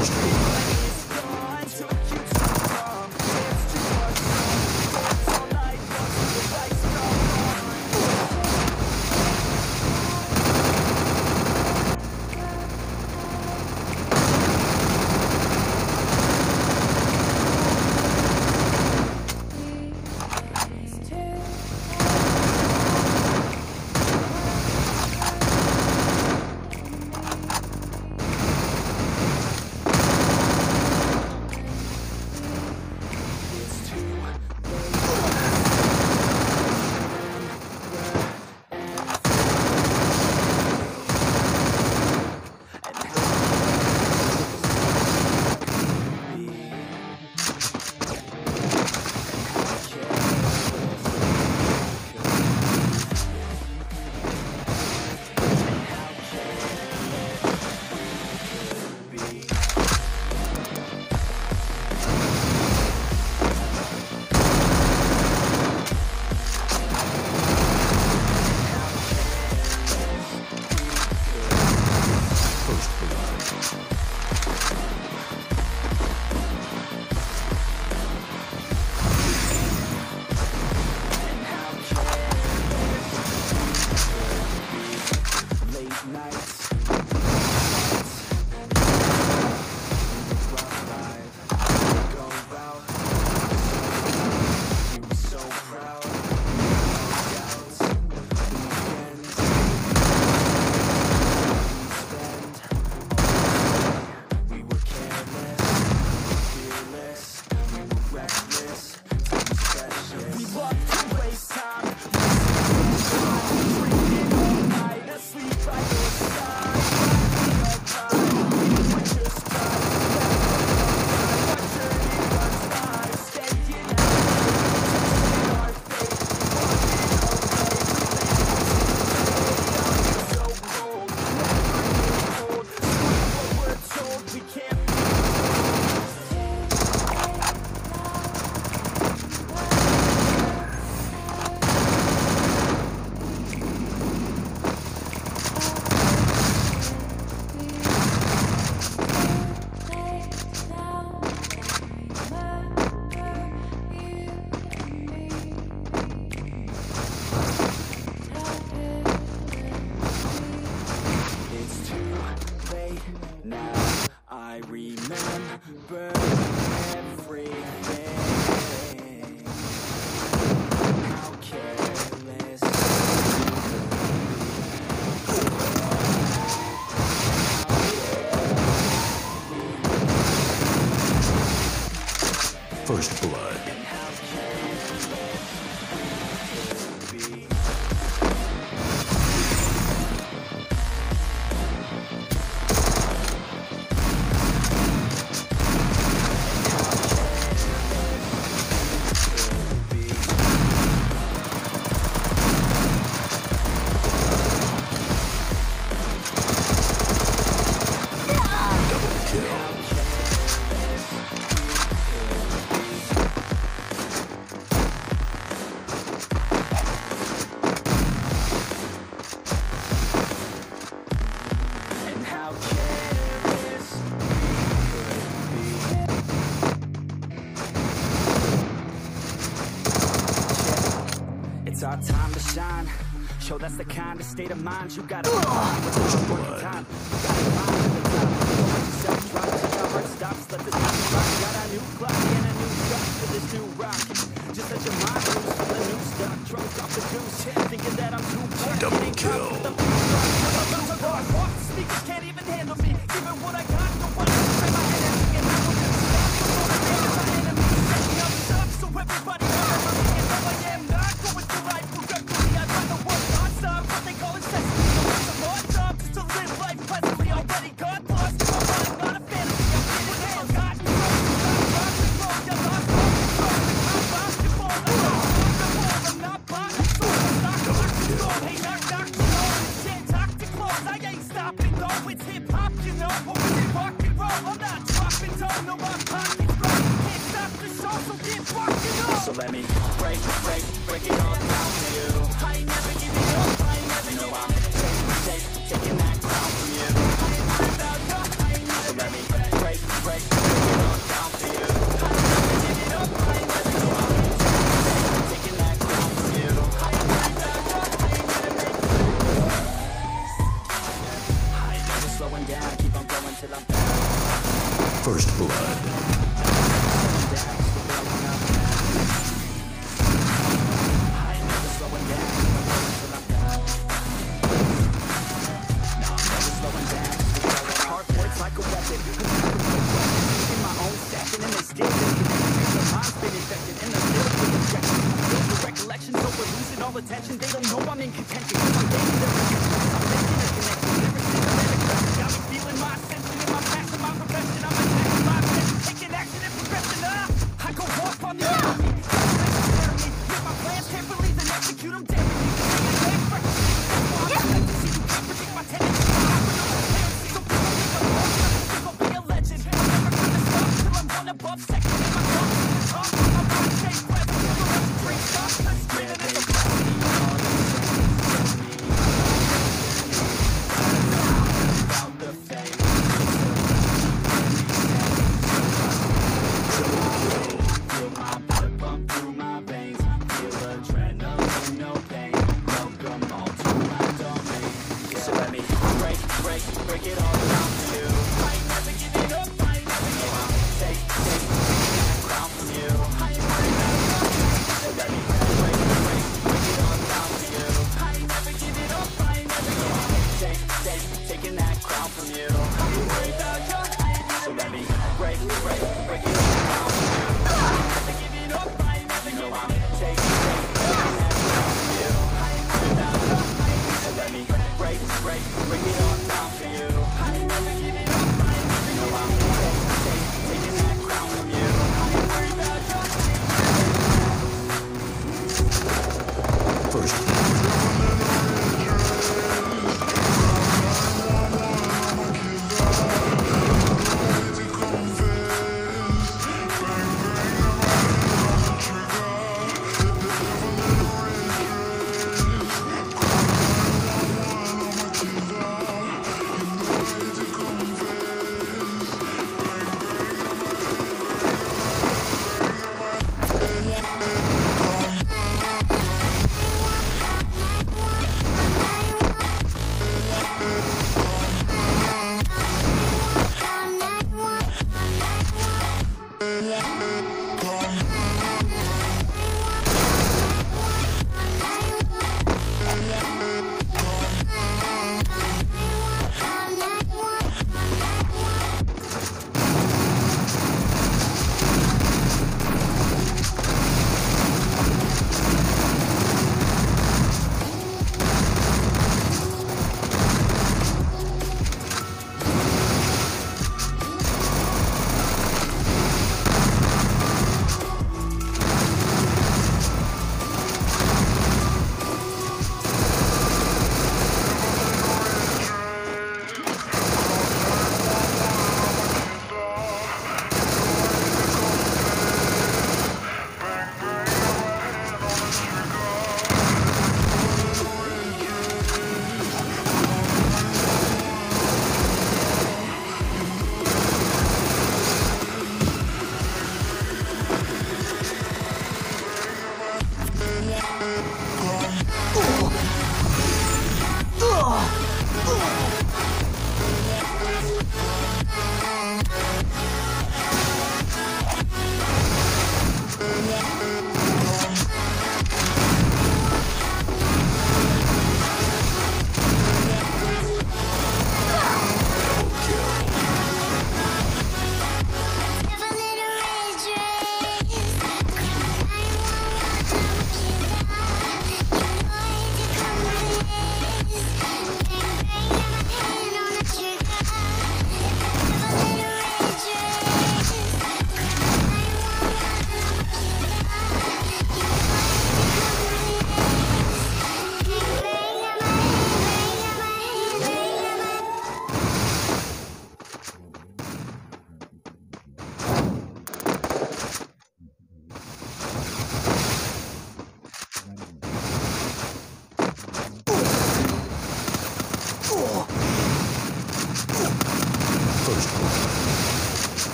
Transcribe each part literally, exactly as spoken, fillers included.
First blood. First blood. It's our time to shine. Show that's the kind of state of mind you gotta find with hard work and time. You gotta climb to the top. Don't let yourself drop till your heart stops. Let the time rock. Got a new clock and a new shot for this new rock. Just let your mind loose from the new stuff. Drunk off the juice, thinking that I'm too bad. Double kill. Speakers can't even handle me. Given what I got, no one can play my energy and I will never stop. My enemies set me up stuff, so everybody remember me and how I am not going through life correctly. I'd rather work non-stop, what they call incessantly. No one to more job, just to live life pleasantly. Already got lost in my mind, not a fantasy. I'm getting hell, got you wrong, rock and roll, you lost all control. I'm basketball, I'm not on I'm not bought, I'm so stock, lock the door. Hey, knock, knock, you know, shit, talk to close. I ain't stopping, though, it's hip-hop, you know. What was it, rock and roll? I'm not dropping, don't know my pockets grow. Can't stop the show, so get rockin' on. So let me break, break, break it all down for you. I ain't never giving up, I ain't never giving up. Take, take, taking that crown from you. I ain't about you, I ain't never. So let me break, First blood. Attention, they don't know I'm in contention. I'm getting their attention. I'm making a connection. Ever since America got me feeling my ascension in my passion, my profession. I'm attacking my attention.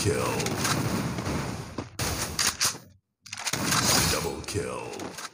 kill. Double kill.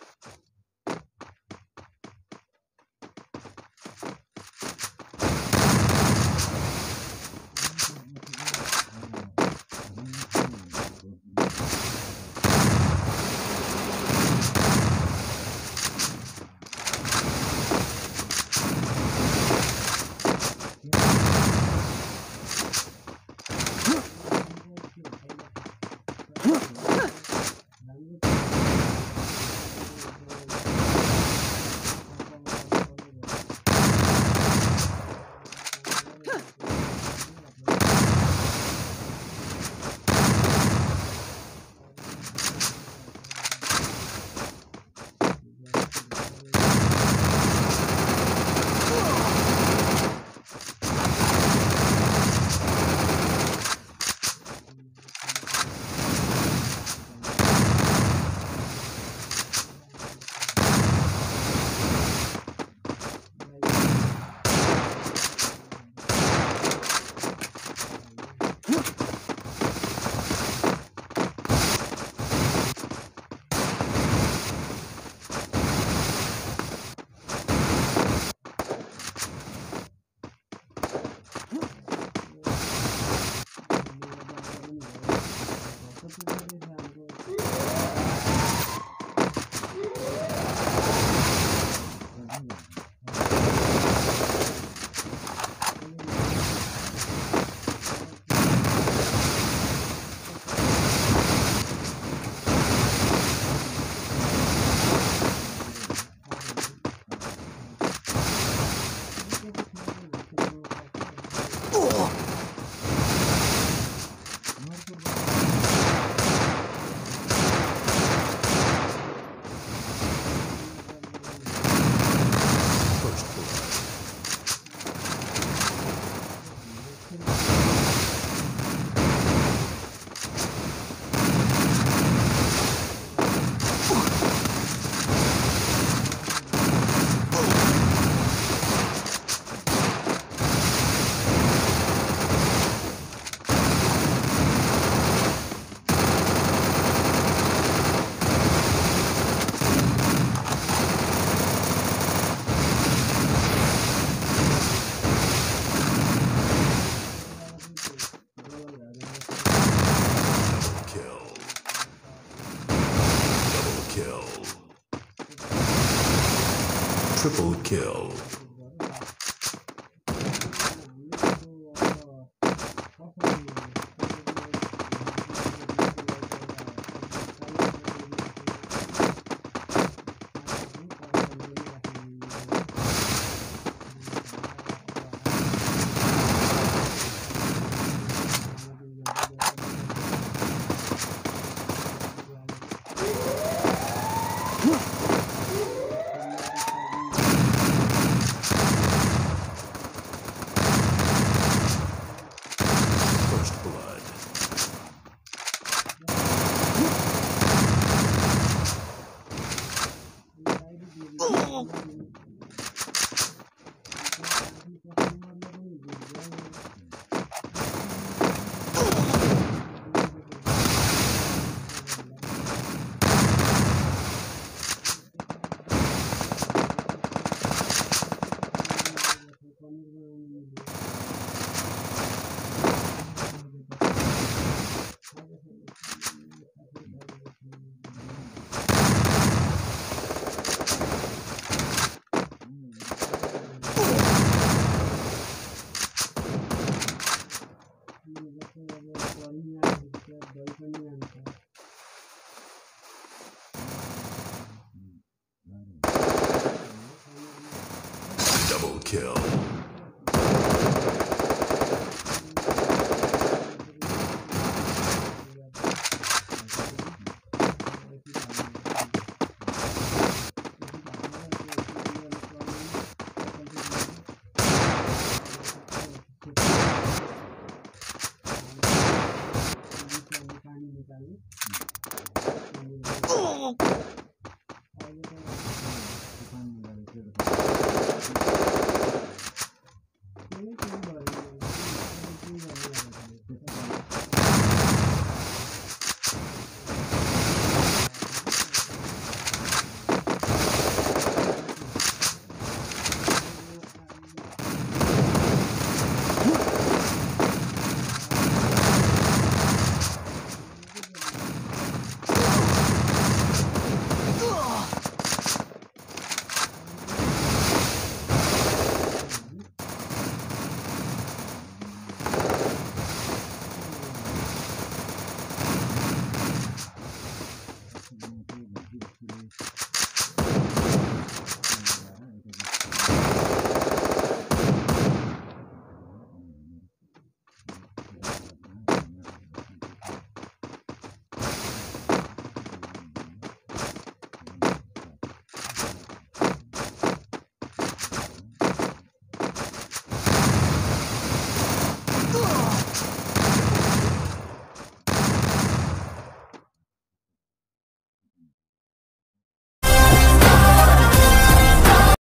Triple kill.